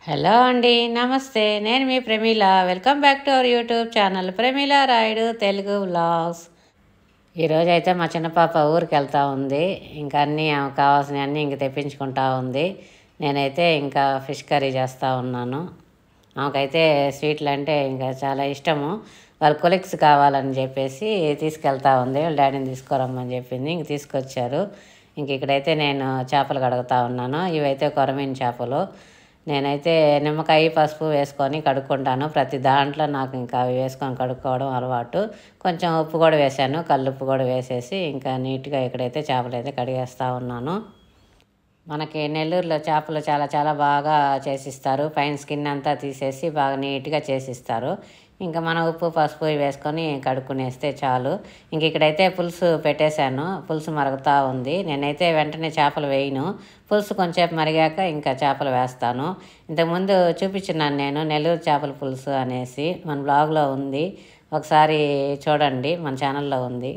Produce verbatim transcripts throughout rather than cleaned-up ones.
Hello అండి, నమస్తే. నేను మీ Pramila. Welcome back to our YouTube channel Pramila Rayudu Telugu vlogs. ఈరోజు అయితే మా చిన్న పాప ఊరికి వెళ్తూ ఉంది. ఇంకా అన్నీ ఆమెకు కావాల్సినవి అన్నీ ఇంక తెప్పించుకుంటా ఉంది. నేనైతే ఇంకా ఫిష్ కర్రీ చేస్తూ ఉన్నాను. ఆమెకైతే స్వీట్లు అంటే ఇంకా చాలా ఇష్టము. వాళ్ళ కొలిక్స్ కావాలని చెప్పేసి తీసుకెళ్తా ఉంది. వాళ్ళ డాడీని తీసుకురమ్మని చెప్పింది, ఇంక తీసుకొచ్చారు. ఇంక ఇక్కడైతే నేను చేపలు కడుగుతూ ఉన్నాను. ఇవైతే కొరమీన చేపలు. నేనైతే నిమ్మకాయ పసుపు వేసుకొని కడుక్కుంటాను. ప్రతి దాంట్లో నాకు ఇంకా అవి వేసుకొని కడుక్కోవడం అలవాటు. కొంచెం ఉప్పు కూడా వేసాను, కల్లుప్పు కూడా వేసేసి ఇంకా నీట్గా ఇక్కడైతే చేపలు అయితే కడిగేస్తూ ఉన్నాను. మనకి నెల్లూరులో చేపలు చాలా చాలా బాగా చేసిస్తారు. పైన స్కిన్ అంతా తీసేసి బాగా నీట్గా చేసిస్తారు. ఇంకా మనం ఉప్పు పసుపు వేసుకొని కడుక్కునేస్తే చాలు. ఇంక ఇక్కడైతే పులుసు పెట్టేశాను. పులుసు మరుగుతూ ఉంది. నేనైతే వెంటనే చేపలు వేయను. పులుసు కొంచెంసేపు మరిగాక ఇంకా చేపలు వేస్తాను. ఇంతకుముందు చూపించున్నాను నేను నెల్లూరు చేపల పులుసు అనేసి. మన బ్లాగ్లో ఉంది, ఒకసారి చూడండి, మన ఛానల్లో ఉంది.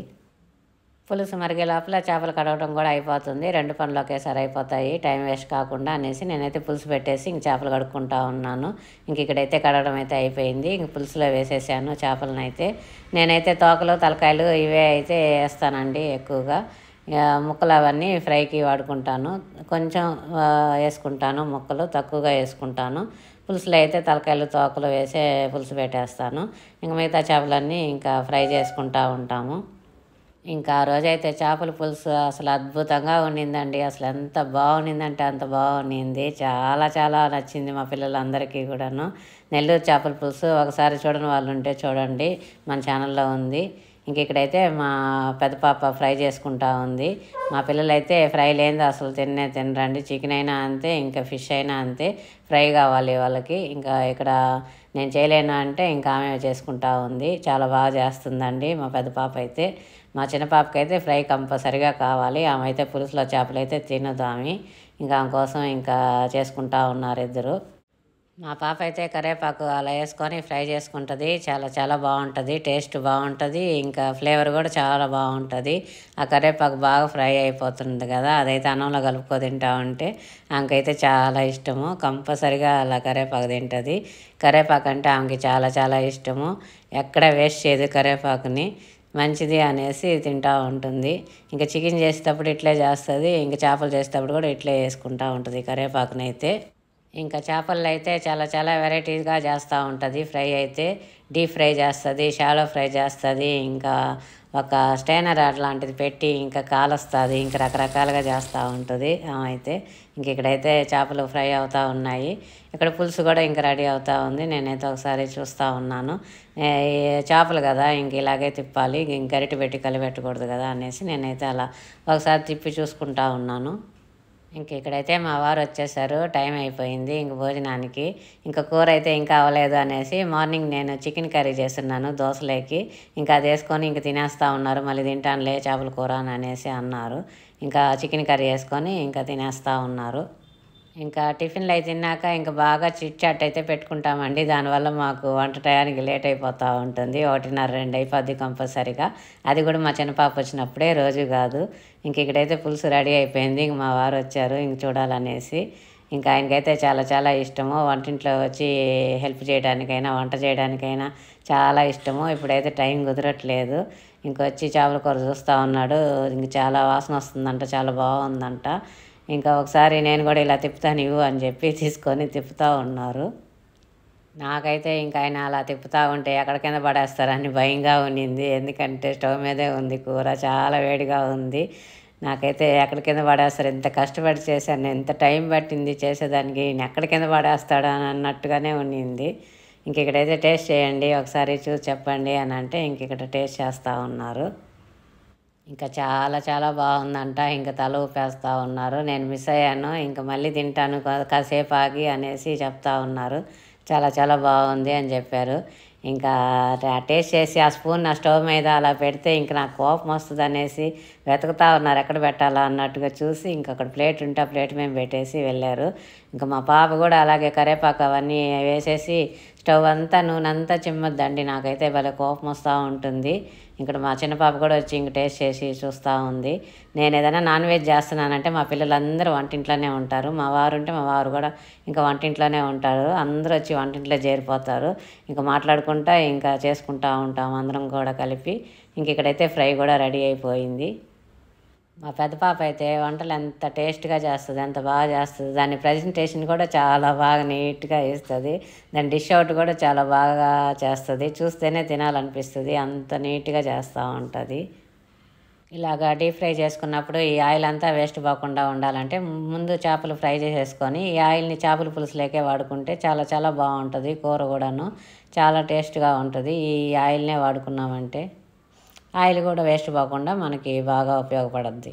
పులుసు మరిగే లోపల చేపలు కడగడం కూడా అయిపోతుంది. రెండు పనులు ఒకేసారి అయిపోతాయి, టైం వేస్ట్ కాకుండా అనేసి నేనైతే పులుసు పెట్టేసి ఇంక చేపలు కడుక్కుంటా ఉన్నాను. ఇంక ఇక్కడైతే కడగడం అయితే అయిపోయింది. ఇంక పులుసులో వేసేసాను చేపలను. అయితే నేనైతే తోకలు తలకాయలు ఇవే అయితే వేస్తానండి ఎక్కువగా. ముక్కలు అవన్నీ ఫ్రైకి వాడుకుంటాను. కొంచెం వేసుకుంటాను, ముక్కలు తక్కువగా వేసుకుంటాను. పులుసులో అయితే తలకాయలు తోకలు వేసే పులుసు పెట్టేస్తాను. ఇంక మిగతా చేపలన్నీ ఇంకా ఫ్రై చేసుకుంటూ ఉంటాము. ఇంకా ఆ రోజైతే చేపల పులుసు అసలు అద్భుతంగా ఉండిందండి. అసలు ఎంత బాగుండిందంటే అంత బాగుండింది. చాలా చాలా నచ్చింది మా పిల్లలందరికీ కూడాను. నెల్లూరు చేపల పులుసు ఒకసారి చూడని వాళ్ళు ఉంటే చూడండి, మన ఛానల్లో ఉంది. ఇంక ఇక్కడైతే మా పెద్ద పాప ఫ్రై చేసుకుంటా ఉంది. మా పిల్లలైతే ఫ్రై లేనిది అసలు తిన్నే తినరండి. చికెన్ అయినా అంతే, ఇంకా ఫిష్ అయినా అంతే, ఫ్రై కావాలి వాళ్ళకి. ఇంకా ఇక్కడ నేను చేయలేను అంటే ఇంకా ఆమె చేసుకుంటా ఉంది. చాలా బాగా చేస్తుందండి మా పెద్ద పాప అయితే. మా చిన్న పాపకైతే ఫ్రై కంపల్సరిగా కావాలి. ఆమె అయితే పులుసులో చేపలు అయితే తినదు ఆమె. ఇంకా ఆమె కోసం ఇంకా చేసుకుంటా ఉన్నారు ఇద్దరు. మా పాప అయితే కరివేపాకు అలా వేసుకొని ఫ్రై చేసుకుంటుంది. చాలా చాలా బాగుంటుంది, టేస్ట్ బాగుంటుంది, ఇంకా ఫ్లేవర్ కూడా చాలా బాగుంటుంది. ఆ కరివేపాకు బాగా ఫ్రై అయిపోతుంది కదా, అదైతే అన్నంలో కలుపుకో తింటా ఉంటే ఆమెకైతే చాలా ఇష్టము. కంపల్సరిగా అలా కరివేపాకు తింటుంది. కరివేపాకు అంటే ఆమెకి చాలా చాలా ఇష్టము. ఎక్కడ వేస్ట్ చేయదు కరివేపాకుని, మంచిది అనేసి తింటూ ఉంటుంది. ఇంకా చికెన్ చేసేటప్పుడు ఇట్లే చేస్తుంది, ఇంకా చేపలు చేసేటప్పుడు కూడా ఇట్లే వేసుకుంటూ ఉంటుంది కరివేపాకుని అయితే. ఇంకా చేపల్లో అయితే చాలా చాలా వెరైటీగా చేస్తూ ఉంటుంది. ఫ్రై అయితే డీప్ ఫ్రై చేస్తుంది, షాలో ఫ్రై చేస్తుంది, ఇంకా ఒక స్టైనర్ అట్లాంటిది పెట్టి ఇంకా కాలుస్తుంది, ఇంకా రకరకాలుగా చేస్తూ ఉంటుంది అయితే. ఇంక ఇక్కడైతే చేపలు ఫ్రై అవుతూ ఉన్నాయి. ఇక్కడ పులుసు కూడా ఇంకా రెడీ అవుతూ ఉంది. నేనైతే ఒకసారి చూస్తూ ఉన్నాను. చేపలు కదా ఇంక ఇలాగే తిప్పాలి, ఇంక గరిటె పెట్టి కలిపెట్టకూడదు కదా అనేసి నేనైతే అలా ఒకసారి తిప్పి చూసుకుంటా ఉన్నాను. ఇంక ఇక్కడైతే మా వారు వచ్చేసారు, టైం అయిపోయింది ఇంక భోజనానికి. ఇంకా కూర అయితే ఇంకా అవ్వలేదు అనేసి మార్నింగ్ నేను చికెన్ కర్రీ చేస్తున్నాను దోశలేకి. ఇంకా అది వేసుకొని ఇంక తినేస్తూ ఉన్నారు. మళ్ళీ తింటానులే చేపల కూర అని అనేసి అన్నారు. ఇంకా చికెన్ కర్రీ వేసుకొని ఇంకా తినేస్తూ ఉన్నారు. ఇంకా టిఫిన్లు అయితే తిన్నాక ఇంకా బాగా చిట్ చాట్ అయితే పెట్టుకుంటామండి. దానివల్ల మాకు వంట టయానికి లేట్ అయిపోతూ ఉంటుంది. ఒకటిన్నర రెండు అయిపోద్ది కంపల్సరీగా. అది కూడా మా చిన్న పాప వచ్చినప్పుడే, రోజు కాదు. ఇంక ఇక్కడైతే పులుసు రెడీ అయిపోయింది. ఇంక మా వారు వచ్చారు ఇంక చూడాలనేసి. ఇంకా ఆయనకైతే చాలా చాలా ఇష్టము వంటింట్లో వచ్చి హెల్ప్ చేయడానికైనా వంట చేయడానికైనా చాలా ఇష్టము. ఇప్పుడైతే టైం కుదరట్లేదు. ఇంకొచ్చి చేపల కూర చూస్తూ ఉన్నాడు. ఇంక చాలా వాసన వస్తుందంట, చాలా బాగుందంట. ఇంకా ఒకసారి నేను కూడా ఇలా తిప్పుతాను ఇవ్వు అని చెప్పి తీసుకొని తిప్పుతూ ఉన్నారు. నాకైతే ఇంకా ఆయన అలా తిప్పుతూ ఉంటే ఎక్కడ కింద పడేస్తారని భయంగా ఉండింది. ఎందుకంటే స్టవ్ మీదే ఉంది కూర, చాలా వేడిగా ఉంది. నాకైతే ఎక్కడ కింద పడేస్తారు, ఇంత కష్టపడి చేశాను, ఎంత టైం పట్టింది చేసేదానికి, నేను ఎక్కడ కింద పడేస్తాడు అని అన్నట్టుగానే ఉండింది. ఇంక ఇక్కడైతే టేస్ట్ చేయండి ఒకసారి చూసి చెప్పండి అని అంటే ఇంక ఇక్కడ టేస్ట్ చేస్తూ ఉన్నారు. ఇంకా చాలా చాలా బాగుందంట. ఇంకా తల ఊపేస్తూ ఉన్నారు. నేను మిస్ అయ్యాను, ఇంకా మళ్ళీ తింటాను కాసేపు ఆగి అనేసి చెప్తా ఉన్నారు. చాలా చాలా బాగుంది అని చెప్పారు. ఇంకా టేస్ట్ చేసి ఆ స్పూన్ నా స్టవ్ మీద అలా పెడితే ఇంక నాకు కోపం వస్తుంది అనేసి వెతుకుతూ ఉన్నారు ఎక్కడ పెట్టాలా అన్నట్టుగా. చూసి ఇంక అక్కడ ప్లేట్ ఉంటే ఆ ప్లేట్ మేము పెట్టేసి వెళ్ళారు. ఇంకా మా పాప కూడా అలాగే కరివేపాకు అవన్నీ వేసేసి స్టవ్ అంతా నూనె అంతా చిమ్మొద్దండి, నాకైతే భలే కోపం వస్తూ ఉంటుంది. ఇక్కడ మా చిన్న పాప కూడా వచ్చి ఇంక టేస్ట్ చేసి చూస్తూ ఉంది. నేను ఏదైనా నాన్ వెజ్ చేస్తున్నానంటే మా పిల్లలందరూ వంటింట్లోనే ఉంటారు. మా వారు ఉంటే మా వారు కూడా ఇంకా వంటింట్లోనే ఉంటారు. అందరూ వచ్చి వంటింట్లో చేరిపోతారు. ఇంకా మాట్లాడుకుంటా ఇంకా చేసుకుంటూ ఉంటాం అందరం కూడా కలిపి. ఇంక ఇక్కడైతే ఫ్రై కూడా రెడీ అయిపోయింది. మా పెద్ద పాప అయితే వంటలు ఎంత టేస్ట్గా చేస్తుంది, ఎంత బాగా చేస్తుంది. దాని ప్రజెంటేషన్ కూడా చాలా బాగా నీట్గా ఇస్తుంది. దాని డిష్ అవుట్ కూడా చాలా బాగా చేస్తుంది. చూస్తేనే తినాలనిపిస్తుంది, అంత నీట్గా చేస్తూ ఉంటుంది. ఇలాగా డీప్ ఫ్రై చేసుకున్నప్పుడు ఈ ఆయిల్ అంతా వేస్ట్ పోకుండా ఉండాలంటే ముందు చేపలు ఫ్రై చేసేసుకొని ఈ ఆయిల్ని చేపల పులుసులేకే వాడుకుంటే చాలా చాలా బాగుంటుంది. కూర కూడాను చాలా టేస్ట్గా ఉంటుంది ఈ ఆయిల్నే వాడుకున్నామంటే. ఆయిల్ కూడా వేస్ట్ పోకుండా మనకి బాగా ఉపయోగపడుద్ది.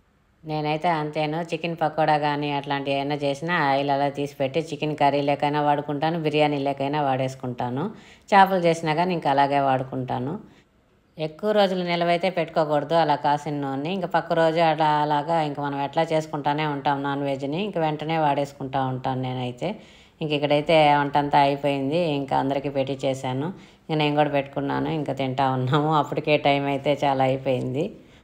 నేనైతే అంతేను. చికెన్ పకోడా కానీ అట్లాంటివి ఏమైనా చేసినా ఆయిల్ అలా తీసి పెట్టి చికెన్ కర్రీలేకైనా వాడుకుంటాను, బిర్యానీలేకైనా వాడేసుకుంటాను. చేపలు చేసినా కానీ ఇంకా అలాగే వాడుకుంటాను. ఎక్కువ రోజులు నిలవైతే పెట్టుకోకూడదు అలా కాసిన నూనె. ఇంకా పక్క రోజు అలా అలాగా ఇంకా మనం ఎట్లా చేసుకుంటానే ఉంటాం నాన్ వెజ్ని, ఇంక వెంటనే వాడేసుకుంటూ ఉంటాను నేనైతే. ఇంక ఇక్కడైతే వంట అంతా అయిపోయింది. ఇంకా అందరికీ పెట్టి చేశాను. ఇంకా నేను కూడా పెట్టుకున్నాను. ఇంకా తింటా ఉన్నాము. అప్పటికే టైం అయితే చాలా అయిపోయింది.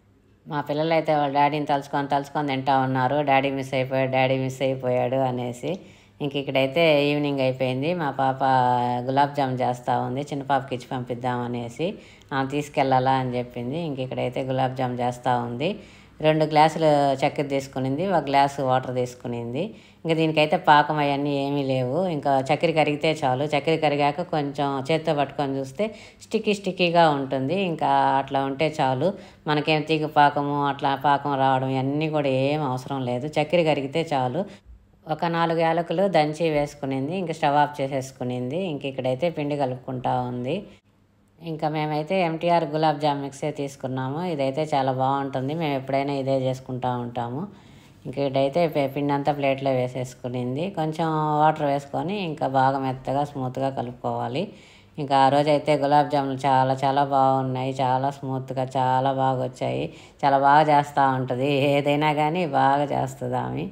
మా పిల్లలు అయితే వాళ్ళ డాడీని తలుచుకొని తలుచుకొని తింటా ఉన్నారు. డాడీ మిస్ అయిపోయాడు, డాడీ మిస్ అయిపోయాడు అనేసి. ఇంక ఇక్కడైతే ఈవినింగ్ అయిపోయింది. మా పాప గులాబ్జామ్ చేస్తూ ఉంది. చిన్న పాపకి ఇచ్చి పంపిద్దాం అనేసి తీసుకెళ్ళాలా అని చెప్పింది. ఇంక ఇక్కడైతే గులాబ్జామ్ చేస్తూ ఉంది. రెండు గ్లాసులు చక్కెర తీసుకునింది, ఒక గ్లాసు వాటర్ తీసుకునింది. ఇంకా దీనికైతే పాకం అవన్నీ ఏమీ లేవు. ఇంకా చక్కెర కరిగితే చాలు. చక్కెర కరిగాక కొంచెం చేత్తో పట్టుకొని చూస్తే స్టిక్కీ స్టిక్కీగా ఉంటుంది. ఇంకా అట్లా ఉంటే చాలు. మనకేం తీగ పాకము అట్లా పాకం రావడం ఇవన్నీ కూడా ఏం అవసరం లేదు. చక్కెర కరిగితే చాలు. ఒక నాలుగు యాలకులు దంచి వేసుకునింది. ఇంకా స్టవ్ ఆఫ్ చేసేసుకునింది. ఇంక ఇక్కడైతే పిండి కలుపుకుంటా ఉంది. ఇంకా మేమైతే ఎంటీఆర్ గులాబ్జామ్ మిక్సే తీసుకున్నాము. ఇదైతే చాలా బాగుంటుంది. మేము ఎప్పుడైనా ఇదే చేసుకుంటూ ఉంటాము. ఇంక ఇదైతే పిండి అంతా ప్లేట్లో వేసేసుకునింది. కొంచెం వాటర్ వేసుకొని ఇంకా బాగా మెత్తగా స్మూత్గా కలుపుకోవాలి. ఇంకా ఆ రోజు అయితే గులాబ్జాములు చాలా చాలా బాగున్నాయి. చాలా స్మూత్గా చాలా బాగా వచ్చాయి. చాలా బాగా చేస్తూ ఉంటుంది. ఏదైనా కానీ బాగా చేస్తుంది ఆమె.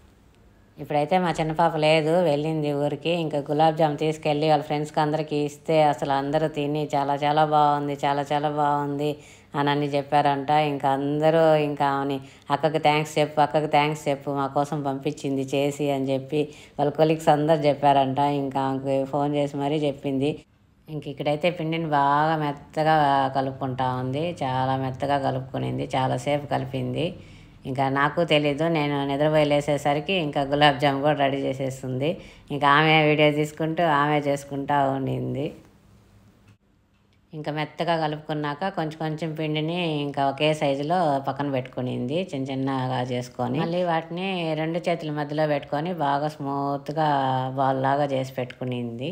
ఇప్పుడైతే మా చిన్న పాప లేదు, వెళ్ళింది ఊరికి. ఇంకా గులాబ్జామ్ తీసుకెళ్ళి వాళ్ళ ఫ్రెండ్స్కి అందరికీ ఇస్తే అసలు అందరూ తిని చాలా చాలా బాగుంది, చాలా చాలా బాగుంది అని అన్ని చెప్పారంట. ఇంకా అందరూ ఇంకా ఆమెని అక్కకి థ్యాంక్స్ చెప్పు, అక్కకి థ్యాంక్స్ చెప్పు, మా కోసం పంపించింది చేసి అని చెప్పి వాళ్ళ కొలీగ్స్ అందరు చెప్పారంట. ఇంకా ఆమెకి ఫోన్ చేసి మరీ చెప్పింది. ఇంక ఇక్కడైతే పిండిని బాగా మెత్తగా కలుపుకుంటా ఉంది. చాలా మెత్తగా కలుపుకునింది, చాలాసేపు కలిపింది. ఇంకా నాకు తెలీదు, నేను నిద్రపోయి లేసేసరికి ఇంకా గులాబ్జామ్ కూడా రెడీ చేసేస్తుంది. ఇంకా ఆమె వీడియో తీసుకుంటూ ఆమె చేసుకుంటూ ఉండింది. ఇంకా మెత్తగా కలుపుకున్నాక కొంచెం కొంచెం పిండిని ఇంకా ఒకే సైజులో పక్కన పెట్టుకునింది, చిన్న చిన్నగా చేసుకొని. మళ్ళీ వాటిని రెండు చేతుల మధ్యలో పెట్టుకొని బాగా స్మూత్గా బాల్ లాగా చేసి పెట్టుకునింది.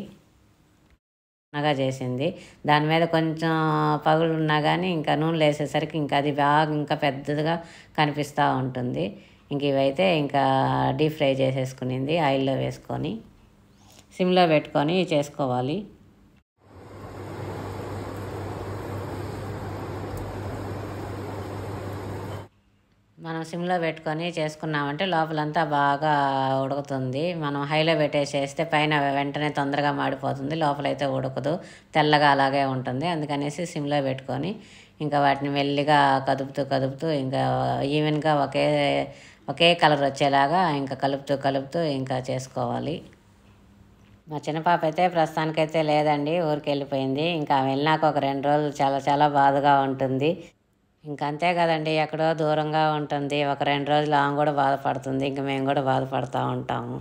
గా చేసింది. దాని మీద కొంచెం పగులు ఉన్నా కానీ ఇంకా నూనెలు వేసేసరికి ఇంకా అది బాగా ఇంకా పెద్దదిగా కనిపిస్తూ ఉంటుంది. ఇంక ఇవైతే ఇంకా డీప్ ఫ్రై చేసేసుకునింది ఆయిల్లో వేసుకొని. సిమ్లో పెట్టుకొని చేసుకోవాలి. మనం సిమ్లో పెట్టుకొని చేసుకున్నామంటే లోపలంతా బాగా ఉడుకుతుంది. మనం హైలో పెట్టేసేస్తే పైన వెంటనే తొందరగా మాడిపోతుంది, లోపలైతే ఉడకదు, తెల్లగా అలాగే ఉంటుంది. అందుకనేసి సిమ్లో పెట్టుకొని ఇంకా వాటిని మెల్లిగా కదుపుతూ కదుపుతూ ఇంకా ఈవెన్గా ఒకే ఒకే కలర్ వచ్చేలాగా ఇంకా కలుపుతూ కలుపుతూ ఇంకా చేసుకోవాలి. మా చిన్న పాప అయితే ప్రస్తుతానికైతే లేదండి, ఊరికి వెళ్ళిపోయింది. ఇంకా వెళ్ళినాక ఒక రెండు రోజులు చాలా చాలా బాధగా ఉంటుంది. ఇంక అంతే కదండి, ఎక్కడో దూరంగా ఉంటుంది. ఒక రెండు రోజులు ఆమె కూడా బాధపడుతుంది, ఇంక మేము కూడా బాధపడుతూ ఉంటాము.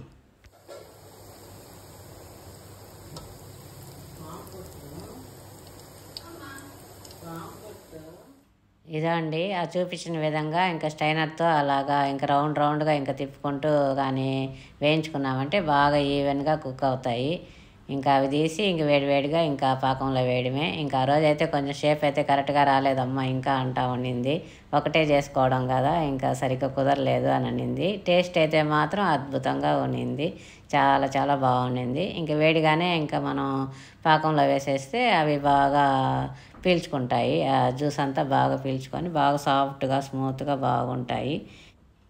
ఇదండి ఆ చూపించిన విధంగా ఇంకా స్టైనర్తో అలాగా ఇంకా రౌండ్ రౌండ్గా ఇంకా తిప్పుకుంటూ కానీ వేయించుకున్నామంటే బాగా ఈవెన్గా కుక్ అవుతాయి. ఇంకా అవి తీసి ఇంక వేడివేడిగా ఇంకా పాకంలో వేయడమే. ఇంకా ఆ రోజు అయితే కొంచెం షేప్ అయితే కరెక్ట్గా రాలేదమ్మా ఇంకా అంటా ఉండింది. ఒకటే చేసుకోవడం కదా ఇంకా సరిగ్గా కుదరలేదు అని అనింది. టేస్ట్ అయితే మాత్రం అద్భుతంగా ఉండింది, చాలా చాలా బాగుండింది. ఇంకా వేడిగానే ఇంకా మనం పాకంలో వేసేస్తే అవి బాగా పీల్చుకుంటాయి. ఆ జ్యూస్ అంతా బాగా పీల్చుకొని బాగా సాఫ్ట్గా స్మూత్గా బాగుంటాయి.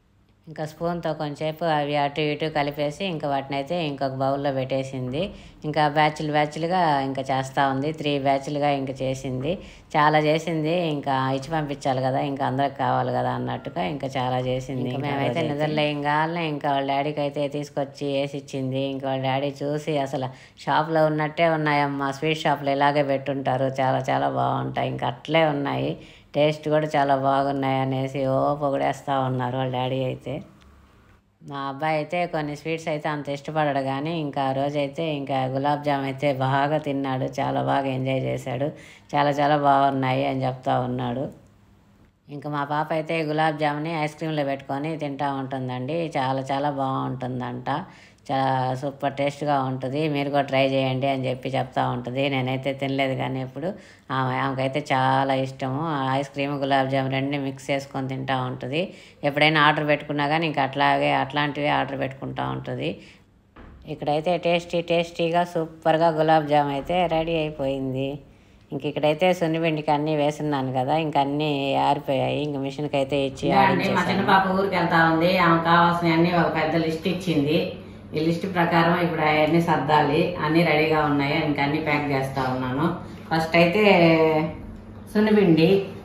ఇంకా స్పూన్తో కొంచెంసేపు అవి అటు ఇటు కలిపేసి ఇంకా వాటిని అయితే ఇంకొక బౌల్లో పెట్టేసింది. ఇంకా బ్యాచ్లు బ్యాచ్లుగా ఇంకా చేస్తూ ఉంది. త్రీ బ్యాచ్లుగా ఇంకా చేసింది. చాలా చేసింది. ఇంకా ఇచ్చి పంపించాలి కదా, ఇంకా అందరికి కావాలి కదా అన్నట్టుగా ఇంకా చాలా చేసింది. మేమైతే నిద్రలో ఇంకా ఇంకా వాళ్ళ డాడీకి అయితే తీసుకొచ్చి వేసి ఇచ్చింది. ఇంకా వాళ్ళ డాడీ చూసి అసలు షాప్లో ఉన్నట్టే ఉన్నాయమ్మా, స్వీట్ షాప్లో ఇలాగే పెట్టుంటారు, చాలా చాలా బాగుంటాయి, ఇంకా అట్లే ఉన్నాయి, టేస్ట్ కూడా చాలా బాగున్నాయి అనేసి ఓ పొగిడేస్తూ ఉన్నారు వాళ్ళ డాడీ అయితే. మా అబ్బాయి అయితే కొన్ని స్వీట్స్ అయితే అంత ఇష్టపడాడు, కానీ ఇంకా ఆ రోజైతే ఇంకా గులాబ్ జామ్ అయితే బాగా తిన్నాడు, చాలా బాగా ఎంజాయ్ చేశాడు, చాలా చాలా బాగున్నాయి అని చెప్తా ఉన్నాడు. ఇంకా మా పాప అయితే గులాబ్ జామ్ని ఐస్ క్రీమ్లో పెట్టుకొని తింటూ ఉంటుందండి, చాలా చాలా బాగుంటుందంట, చాలా సూపర్ టేస్ట్గా ఉంటుంది, మీరు కూడా ట్రై చేయండి అని చెప్పి చెప్తా ఉంటుంది. నేనైతే తినలేదు కానీ ఎప్పుడు, ఆమె ఆమెకైతే చాలా ఇష్టము ఐస్ క్రీమ్ గులాబ్ జామ్ రెండు మిక్స్ చేసుకొని తింటూ ఉంటుంది. ఎప్పుడైనా ఆర్డర్ పెట్టుకున్నా కానీ ఇంకా అట్లాగే అట్లాంటివి ఆర్డర్ పెట్టుకుంటూ ఉంటుంది. ఇక్కడైతే టేస్టీ టేస్టీగా సూపర్గా గులాబ్ జామ్ అయితే రెడీ అయిపోయింది. ఇంక ఇక్కడైతే సున్నిపిండికి అన్నీ వేస్తున్నాను కదా, ఇంక అన్నీ ఆరిపోయాయి, ఇంక మిషన్కి అయితే ఇచ్చి మా చిన్న పాప ఊరికి వెళ్తా ఉంది. ఆమె కావాల్సిన అన్నీ ఒక పెద్ద లిస్ట్ ఇచ్చింది. ఈ లిస్ట్ ప్రకారం ఇప్పుడు అవన్నీ సర్దాలి, అన్నీ రెడీగా ఉన్నాయి, ఇంకా అన్నీ ప్యాక్ చేస్తూ ఉన్నాను. ఫస్ట్ అయితే సున్నిపిండి,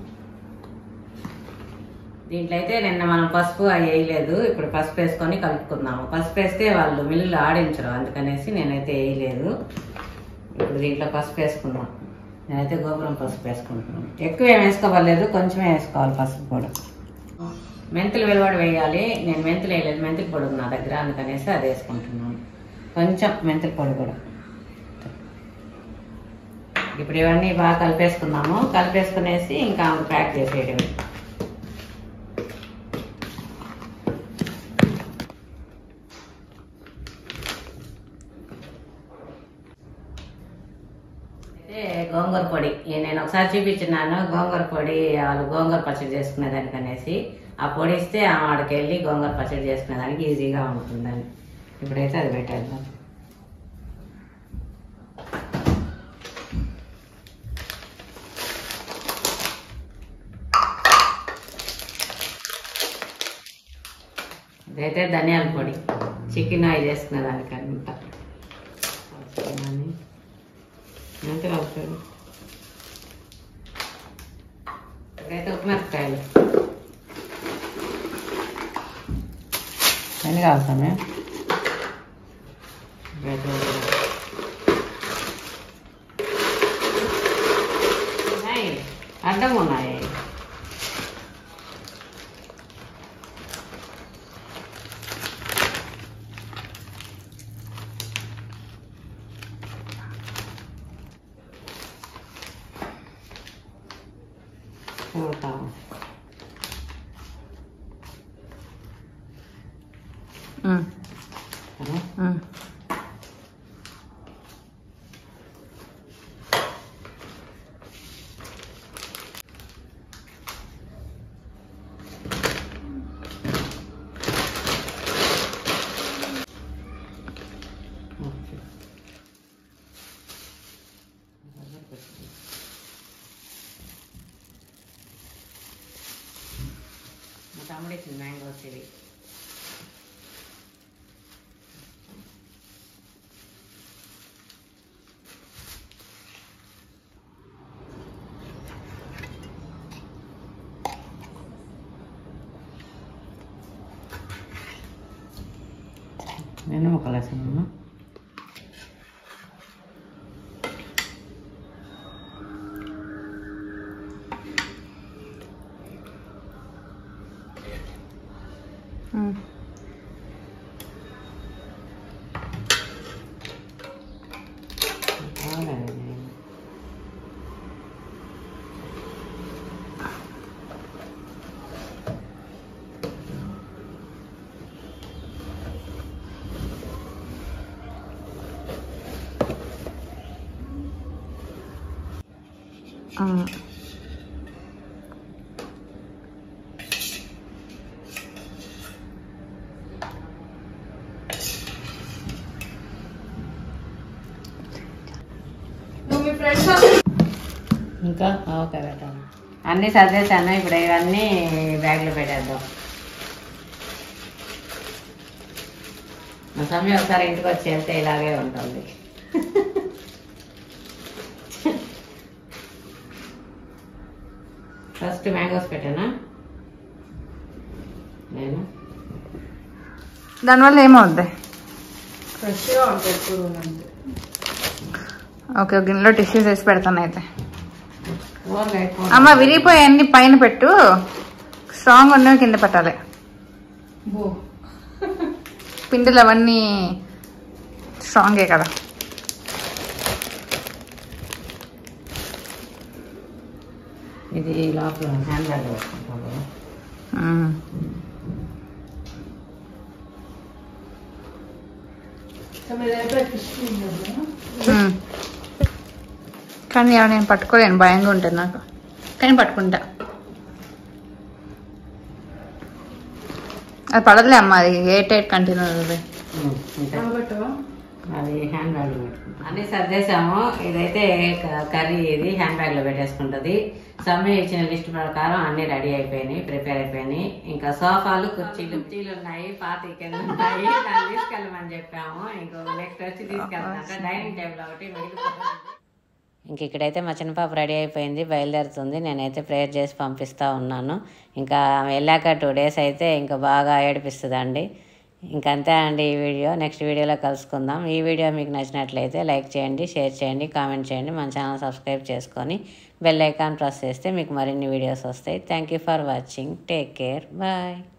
దీంట్లో అయితే నిన్న మనం పసుపు అవి వేయలేదు, ఇప్పుడు పసుపు వేసుకొని కలుపుకుందాము. పసుపు వేస్తే వాళ్ళు మిల్లులో ఆడించరు, అందుకనేసి నేనైతే వేయలేదు. ఇప్పుడు దీంట్లో పసుపు వేసుకుందాం. నేనైతే గోపురం పసుపు వేసుకుంటున్నాను, ఎక్కువ ఏం వేసుకోవలేదు, కొంచెమే వేసుకోవాలి పసుపు కూడా. మెంతులు వెలువడి వేయాలి, నేను మెంతులు వేయలేదు, మెంతుల పొడి ఉంది నా దగ్గర, అందుకనేసి అది వేసుకుంటున్నాను, కొంచెం మెంతుల పొడి కూడా. ఇప్పుడు ఇవన్నీ బాగా కలిపేసుకున్నాము, కలిపేసుకునేసి ఇంకా ప్యాక్ చేసేయడం. గోంగూర పొడి నేను ఒకసారి చూపించినాను, గోంగూర పొడి వాళ్ళు గోంగూర పచ్చడి చేసుకునేదానికి అనేసి, ఆ పొడి ఇస్తే ఆ వాడికి వెళ్ళి గోంగూర పచ్చడి చేసుకునేదానికి ఈజీగా ఉంటుందని. ఇప్పుడైతే అది పెట్టేద్దాం. ఇదైతే ధనియాల పొడి, చికెన్ అవి చేసుకునేదానికి అంట. ఎంత కలుపుతాడు. ఇక్కడైతే ఉప్పుమిరపకాయలు ఎన్ని కావాల్సామే, అడ్డం ఉన్నాయి. చూడతాము తమ్ముడు ఇచ్చింది మ్యాంగోస్ ఇవి. నేను ఒక లసను ఇంకా ఓకే పెట్టాను, అన్నీ సర్దేశాను. ఇప్పుడు ఇవన్నీ బ్యాగ్లో పెట్టేద్దాం. సమయం ఒకసారి ఇంటికి వచ్చి వెళ్తే ఇలాగే ఉంటుంది. ఫస్ట్ మ్యాంగోస్ పెట్టానా నేను, దానివల్ల ఏమవుద్ది? ఫ్రెష్గా ఉంటుంది. ఓకే, గిన్నెలో టిష్యూస్ వేసి పెడతాను అయితే. అమ్మ విరిగిపోయాన్ని పైన పెట్టు, స్ట్రాంగ్ ఉన్నవి కింద పెట్టాలి. పిండిలు అవన్నీ స్ట్రాంగే కదా. ఇది లోపల హ్యాండ్ బ్యాగ్ వేసుకుంటాం కదా. కానీ నేను పట్టుకోలేను, భయంగా ఉంటుంది నాకు, కానీ పట్టుకుంటా. అది పడదులే అమ్మ, అది ఎయిట్ ఎయిట్ కంటైనర్. అది హ్యాండ్ బ్యాగ్లో పెట్టుకుంటాం. అన్నీ సర్దేశాము. ఇదైతే కర్రీ, ఇది హ్యాండ్ బ్యాగ్లో పెట్టేసుకుంటుంది. సమయం ఇచ్చిన లిస్ట్ ప్రకారం అన్ని రెడీ అయిపోయినాయి, ప్రిపేర్ అయిపోయినాయి. ఇంకా సోఫాలు, కుర్చీలు కుర్చీలు ఉన్నాయి, పాతి కింద ఉన్నాయి, దాన్ని తీసుకెళ్ళమని చెప్పాము. ఇంకో నెక్స్ట్ వచ్చి తీసుకెళ్తాక డైనింగ్ టేబుల్ ఒకటి మిగిలిపోతుంది. ఇంక ఇక్కడైతే మా చిన్న పాప రెడీ అయిపోయింది, బయలుదేరుతుంది. నేనైతే ప్రేయర్ చేసి పంపిస్తూ ఉన్నాను. ఇంకా వెళ్ళాక టూ డేస్ అయితే ఇంకా బాగా ఏడిపిస్తుందండి. ఇంకంతే అండి ఈ వీడియో. నెక్స్ట్ వీడియోలో కలుసుకుందాం. ఈ వీడియో మీకు నచ్చినట్లయితే లైక్ చేయండి, షేర్ చేయండి, కామెంట్ చేయండి. మన ఛానల్ సబ్స్క్రైబ్ చేసుకొని బెల్ ఐకాన్ ప్రెస్ చేస్తే మీకు మరిన్ని వీడియోస్ వస్తాయి. Thank you for watching. Take care. Bye.